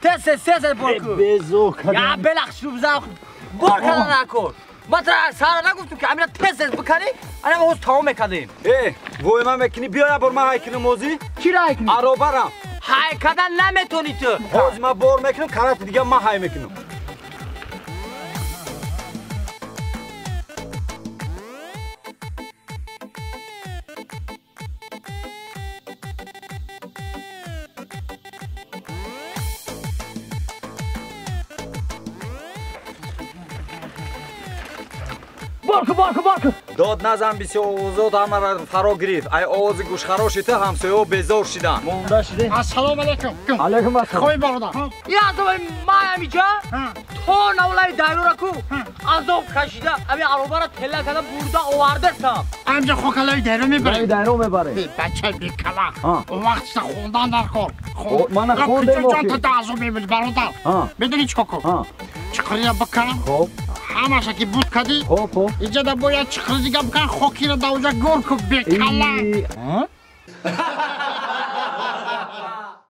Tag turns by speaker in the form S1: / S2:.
S1: تست برکو
S2: بزو کدام
S1: یا بلخش رو بزن برکن نکن ما سارا نگفتم که امیر تست بکنی انا موز تمام میکردیم
S2: وای من میکنی بیا بر من هایکنی موزی
S1: کی را کنی
S2: آرو برم
S1: های کردن نمیتونی تو
S2: باز من بار میکنم طرف دیگه من های میکنم
S1: برکو
S2: داد نزن بسیار اوزاد همه را فرا گرفت ای آواز گوش خراشی تو همسایه ها بیزار شدن مونده شده
S3: السلام علیکم
S2: علیکم السلام
S3: خوبی برادر
S1: یا تو ما همیجا تو نولای دایرو را کو عذاب کشیده امی عروبا را تله کردم برده آورده سم
S3: همجا خوکلای دیرو میبری
S2: دایرو میبره
S3: بچه بیکلا وقتش خوندن در کار
S2: من خوندم
S3: جان تو تعذب میبینی برادر میدونی چکا کن چکری را بکن
S2: خب
S3: همه که بود کردی
S2: خب
S3: اینجا دا باید چکری دیگه بکن خوکی را دا اونجا گور کن بیکلا